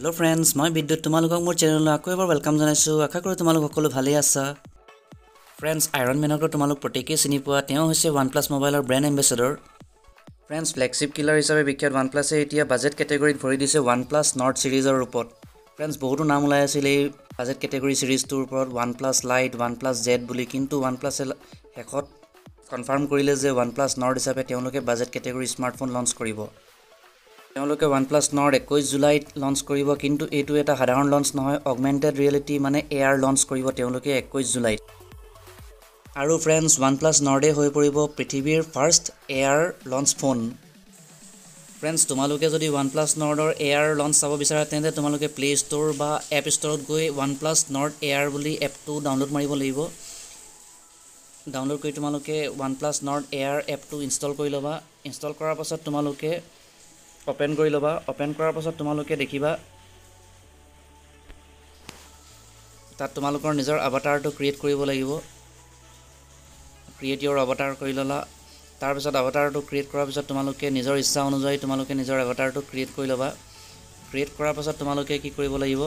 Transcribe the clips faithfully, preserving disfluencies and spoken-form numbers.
hello friends मैं विद्युत तुमालोকক मोर channel आको एबार वेलकम जनाइছো आशा करो तुमालोक সকলো ভালে আছা फ्रेंड्स आयरन मैनक तुमालोक प्रत्येके চিনি পোৱা তেওঁ হৈছে OnePlus মোবাইলৰ brand ambassador friends flagship killer हिसाबे विख्यात OnePlus এতিয়া বাজেট ক্যাটেগৰীত ভৰি দিছে OnePlus Nord সিৰিজৰ ওপৰত फ्रेंड्स বহুতো নাম ওলাই আছিল এই বাজেট ক্যাটেগৰী সিৰিজটোৰ ওপৰত OnePlus Lite OnePlus Z বুলি কিন্তু OnePlus হেকত কনফাৰ্ম কৰিলে যে OnePlus Nord হিচাপে তেওঁলোকে বাজেট ক্যাটেগৰী স্মাৰ্টফোন লঞ্চ কৰিব তেওঁলোকে OnePlus Nord একৈশ জুলাইত লঞ্চ কৰিব কিন্তু এটো এটা সাধাৰণ লঞ্চ নহয় অগমেন্টেড ৰিয়েলিটি মানে এআৰ লঞ্চ কৰিব তেওঁলোকে একৈশ জুলাইত আৰু फ्रेंड्स OnePlus Nord হৈ পৰিব পৃথিৱীৰ first AR launch phone friends তোমালোকে যদি OnePlus Nordৰ এআৰ লঞ্চ চাব বিচাৰা তেন্তে তোমালোকে প্লে ষ্ট'ৰ বা এপ ষ্ট'ৰত গৈ OnePlus Nord এআৰ বুলি এপটো ডাউনলোড মাৰিব লাগিব ডাউনলোড কৰি তোমালোকে OnePlus Nord এআৰ এপটো ইনষ্টল কৰি লবা ইনষ্টল কৰাৰ পাছত তোমালোকে ओपन কৰি লবা ওপেন কৰাৰ পাছত তোমালোকে দেখিবা তাত তোমালোকৰ নিজৰ অবতাৰটো ক্ৰিয়েট কৰিব লাগিব ক্ৰিয়েট ইওৰ অবতাৰ কৰি ললা তাৰ পিছত অবতাৰটো ক্ৰিয়েট কৰাৰ পিছত তোমালোকে নিজৰ ইচ্ছা অনুযায়ী তোমালোকে নিজৰ অবতাৰটো ক্ৰিয়েট কৰি লবা ক্ৰিয়েট কৰাৰ পাছত তোমালোকে কি কৰিব লাগিব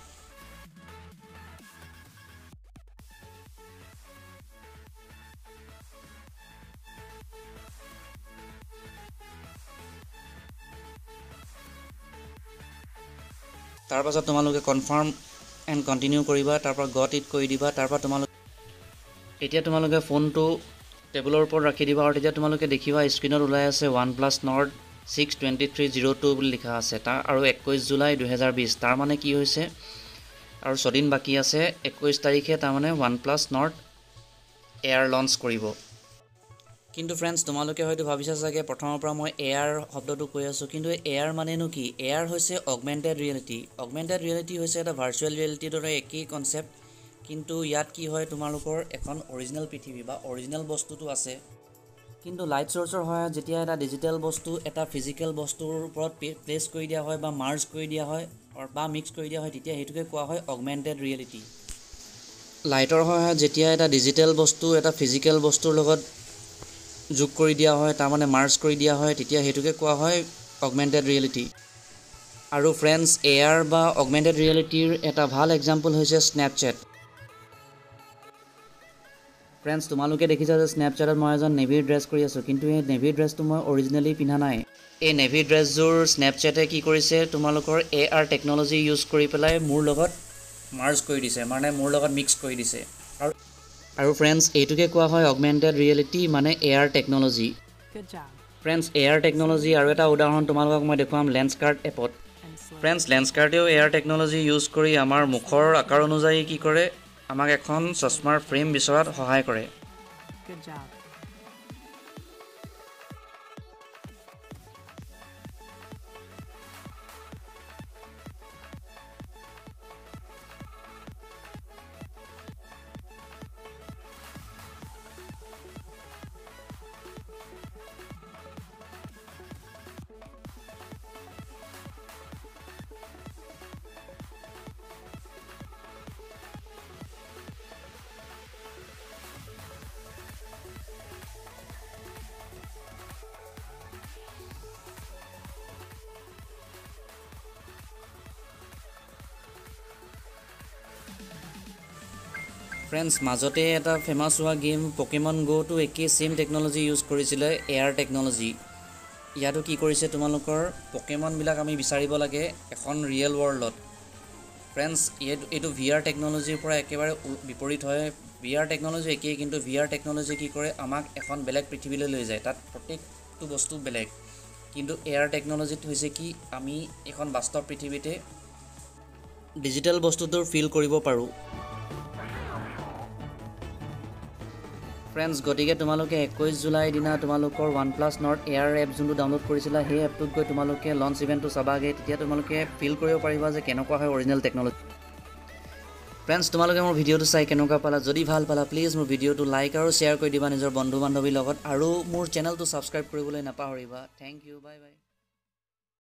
तार पाছত তোমালোকে কনফার্ম এন্ড কন্টিনিউ কৰিবা তাৰ পৰা গট ইট কৰি দিবা তাৰ পৰা তোমালোকে এতিয়া তোমালোকে ফোনটো টেবুলৰ ওপৰত ৰাখি দিবা আৰু তেতিয়া তোমালোকে দেখিবা স্ক্ৰিনত ওলাই আছে OnePlus Nord six twenty-three oh two বুলি লিখা আছে তা আৰু একৈশ জুলাই দুই হাজাৰ বিশ তাৰ মানে কি হৈছে আৰু ছদিন বাকি আছে একৈশ তাৰিখে তাৰ মানে OnePlus Nord এআৰ লঞ্চ কৰিব কিন্তু फ्रेंड्स তোমালোকে হয়তো ভাবিছা চাগে প্ৰথমৰ পৰা মই এআৰ শব্দটো কৈ আছো কিন্তু এআৰ মানেনো কি এআৰ হৈছে অগমেন্টেড ৰিয়েলিটি অগমেন্টেড ৰিয়েলিটি হৈছে এটা ভাৰ্চুৱেল ৰিয়েলিটিৰ দৰে একেই কনসেপ্ট কিন্তু ইয়াত কি হয় তোমালোকৰ এখন অৰিজিনাল পৃথিৱী বা অৰিজিনাল বস্তুটো আছে কিন্তু লাইট সোৰ্সৰ হয় যেতিয়া এটা ডিজিটেল বস্তু এটা ফিজিক্যাল বস্তুৰ ওপৰত প্লেস কৰি দিয়া হয় বা মাৰ্জ কৰি দিয়া হয় বা মিক্স কৰি দিয়া হয় তেতিয়া হেতুকে কোৱা হয় অগমেন্টেড ৰিয়েলিটি লাইটৰ হয় যেতিয়া এটা ডিজিটেল বস্তু এটা ফিজিক্যাল বস্তুৰ লগত যোগ কৰি দিয়া হয় তাৰ মানে মাৰ্জ কৰি দিয়া হয় তেতিয়া হেতুকে কোৱা হয় অগমেন্টেড ৰিয়েলিটি আৰু फ्रेंड्स এআৰ বা অগমেন্টেড ৰিয়েলিটিৰ এটা ভাল এক্সাম্পল হৈছে স্ন্যাপচ্যাট फ्रेंड्स তোমালোকে দেখিছা যে স্ন্যাপচ্যাটত মই এজন নেভি ড্ৰেছ কৰি আছো কিন্তু এই নেভি ড্ৰেছটো মই অৰিজিনালি পিন্ধা নাই এই নেভি ড্ৰেছজোৰ স্ন্যাপচ্যাটে কি কৰিছে তোমালোকৰ এআৰ টেকনলজি ইউজ কৰি পেলাই মোৰ লগত মাৰ্জ কৰি দিছে মানে মোৰ লগত মিক্স কৰি দিছে আৰু আৰু फ्रेंड्स এইটোকে কোৱা হয় অগমেন্টেড ৰিয়েলিটি মানে AR technology good job friends AR technology আৰু এটা উদাহৰণ তোমালোকক মই দেখুৱাম লেন্সকাৰ্ট এপত फ्रेंड्स লেন্সকাৰ্টেও এআৰ টেকনলজি ইউজ কৰি আমাৰ মুখৰ আকাৰ অনুযায়ী কি কৰে আমাক এখন চশমাৰ ফ্ৰেম বিচৰাত সহায় কৰে গুড জব फ्रेंड्स মাজতে এটা ফেমাস হোৱা গেম পকেমন গো টু একে সেম টেকনলজি ইউজ কৰিছিলে এআৰ টেকনলজি ইয়াটো কি কৰিছে তোমালোকৰ পকেমন বিলাক আমি বিচাৰিব লাগে এখন ৰিয়েল ওয়াৰ্ল্ডত फ्रेंड्स এটো ভিআৰ টেকনলজিৰ পৰা একেবাৰে বিপৰীত হয় ভিআৰ টেকনলজি একেই কিন্তু ভিআৰ টেকনলজি কি কৰে আমাক এখন বেলেগ পৃথিৱীলৈ লৈ যায় তাত প্ৰত্যেকটো বস্তু বেলেগ কিন্তু এআৰ টেকনলজিত হৈছে কি আমি এখন বাস্তৱ পৃথিৱীতে ডিজিটেল বস্তুটোৰ ফিল কৰিব পাৰো फ्रेंड्स গটিকে তোমালোকে একৈশ জুলাই দিনা তোমালোকৰ OnePlus Nord এআৰ এপ যোনটো ডাউনলোড কৰিছিলা সেই এপটোত গৈ তোমালোকে লঞ্চ ইভেন্টটো চাবাগে তেতিয়া তোমালোকে ফিল কৰিব পাৰিবা যে কেনেকুৱা হয় অৰিজিনাল টেকনলজি फ्रेंड्स তোমালোকে মোৰ ভিডিওটো চাই কেনেকুৱা পালা যদি ভাল পালা প্লিজ মোৰ ভিডিওটো লাইক আৰু শেয়াৰ কৰি দিবা নিজৰ বন্ধু বান্ধৱীৰ লগত আৰু মোৰ চেনেলটো সাবস্ক্ৰাইব কৰিবলৈ নাপাহৰিবা থ্যাংক ইউ বাই বাই